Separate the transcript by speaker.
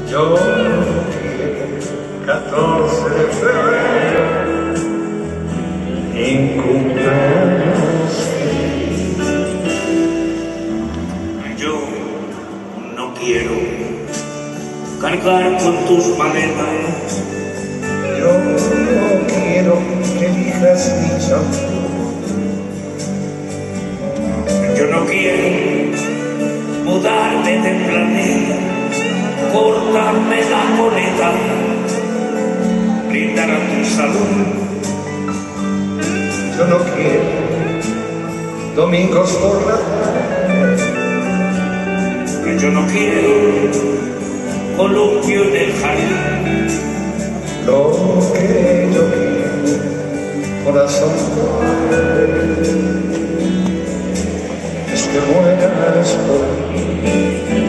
Speaker 1: Yo quiero 14 de febrero en cumpleaños.
Speaker 2: Yo no quiero cargar con tus maletas.
Speaker 1: Yo no quiero que elijas mi champú.
Speaker 2: Yo no quiero mudarme de planeta, cortarme la coleta, brindar a tu salud.
Speaker 1: Yo no quiero domingos por la tarde.
Speaker 2: Yo no quiero columpio en el jardín.
Speaker 1: Lo que yo quiero, corazón, es que mueras por mí.